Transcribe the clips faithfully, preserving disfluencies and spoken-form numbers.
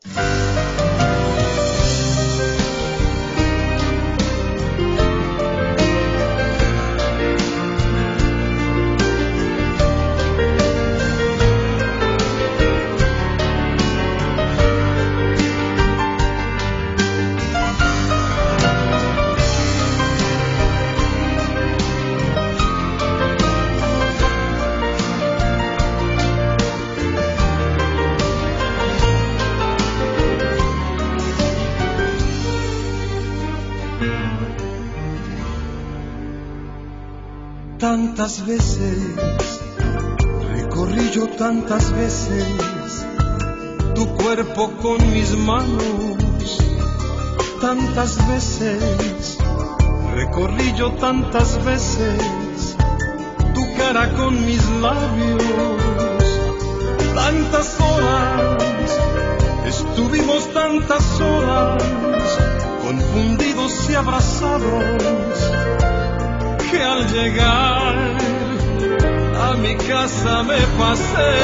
Tantas veces, recorrí yo tantas veces tu cuerpo con mis manos, tantas veces, recorrí yo tantas veces tu cara con mis labios, tantas horas, estuvimos tantas horas, confundidos y abrazados, que al llegar a mi casa me pasé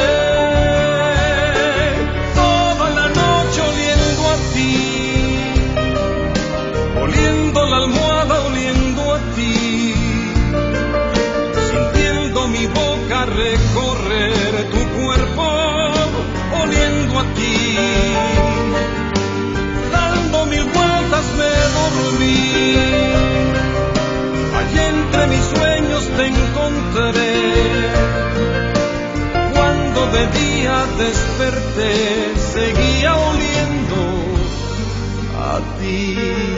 toda la noche oliendo a ti, oliendo la almohada, oliendo a ti, sintiendo mi boca recorrer tu cuerpo, oliendo a ti, dando mil vueltas me dormí. Allí entre mis sueños te encontré, cuando de día desperté, seguía oliendo a ti.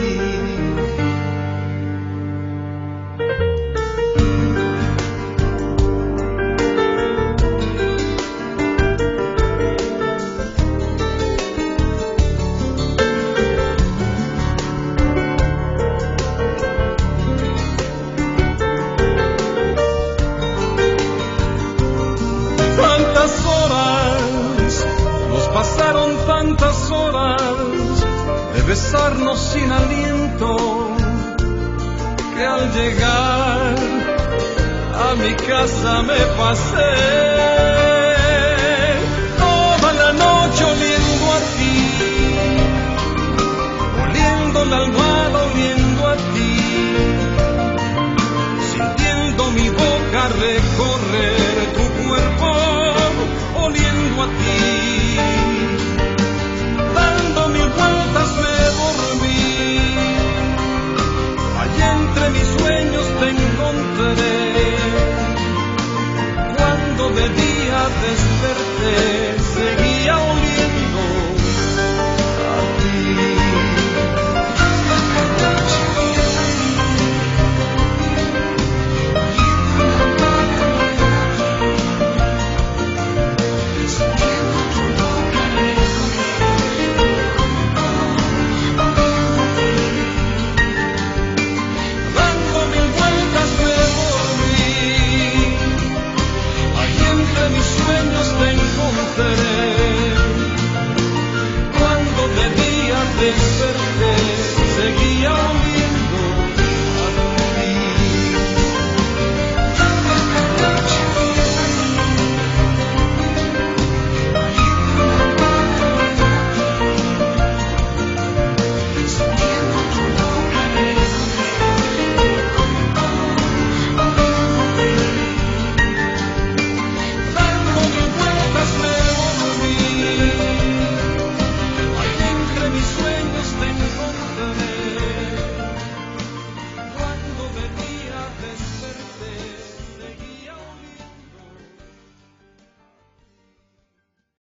Tantas horas de besarnos sin aliento, que al llegar a mi casa me pasé